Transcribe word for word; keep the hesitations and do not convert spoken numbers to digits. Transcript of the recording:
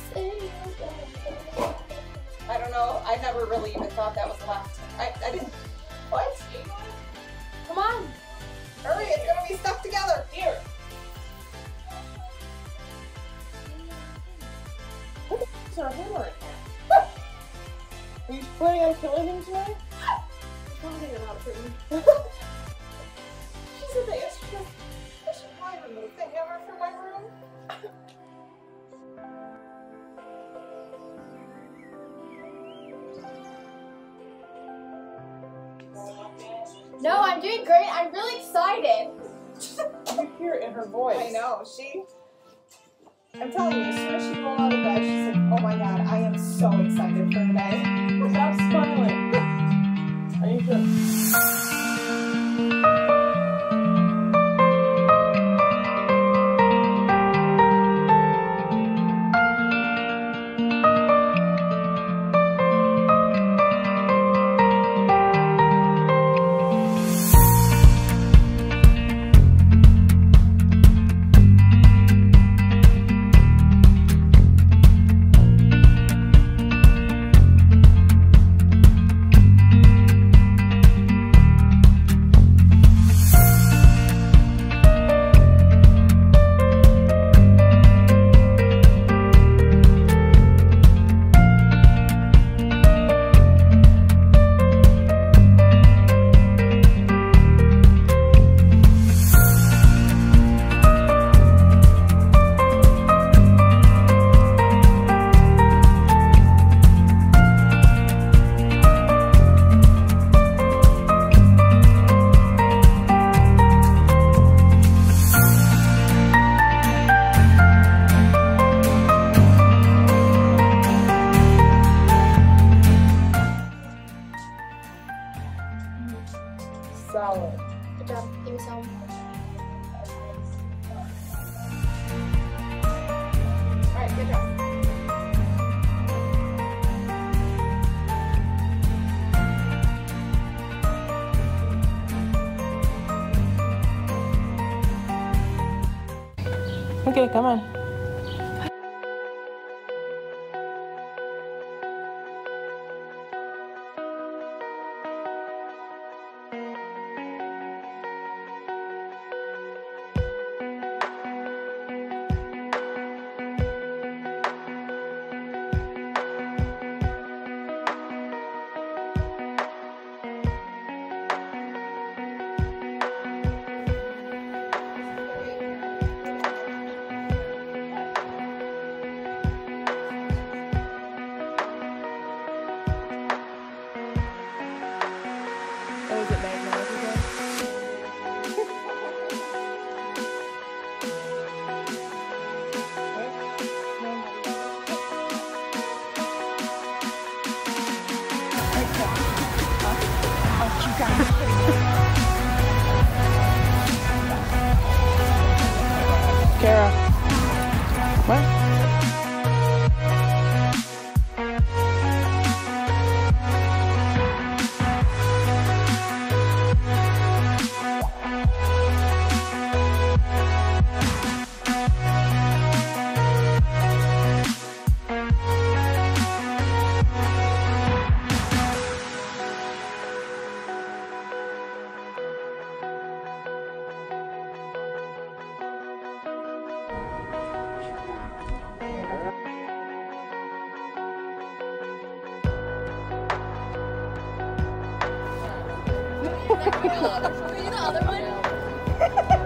I don't know. I never really even thought that was left. I, I didn't. What? Come on. Hurry, it's gonna be stuck together. Here. Is there a hammer in here? Are you planning on killing him tonight? Probably not for you. She said that yesterday. I should probably remove the hammer from my room. No, I'm doing great. I'm really excited. You hear it in her voice. I know. She. I'm telling you, as soon as she rolled out of bed, she's like, "Oh my god, I am so excited for today." Stop smiling. Are you good? Solid. Good job. Give me some. Alright, good job. Okay, come on. Kara. What? Are you the other one?